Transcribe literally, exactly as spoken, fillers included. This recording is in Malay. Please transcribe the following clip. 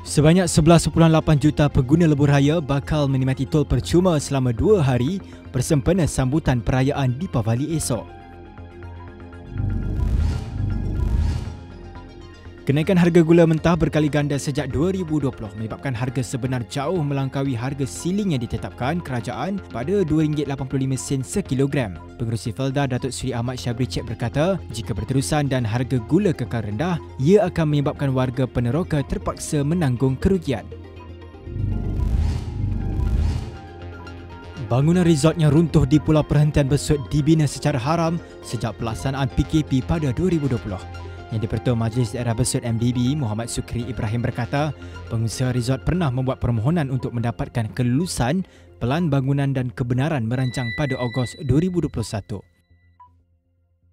Sebanyak sebelas perpuluhan lapan juta pengguna lebuh raya bakal menikmati tol percuma selama dua hari bersempena sambutan perayaan Deepavali esok. Kenaikan harga gula mentah berkali ganda sejak dua ribu dua puluh menyebabkan harga sebenar jauh melangkaui harga siling yang ditetapkan kerajaan pada dua ringgit lapan puluh lima sen sekilogram. Pengerusi Felda Datuk Seri Ahmad Syabri Cik berkata, jika berterusan dan harga gula kekal rendah, ia akan menyebabkan warga peneroka terpaksa menanggung kerugian. Bangunan resort yang runtuh di Pulau Perhentian Besut dibina secara haram sejak pelaksanaan P K P pada dua ribu dua puluh. Yang di-Pertua Majlis Daerah Besut M D B, Muhammad Sukri Ibrahim berkata, pengusaha resort pernah membuat permohonan untuk mendapatkan kelulusan pelan bangunan dan kebenaran merancang pada Ogos dua ribu dua puluh satu.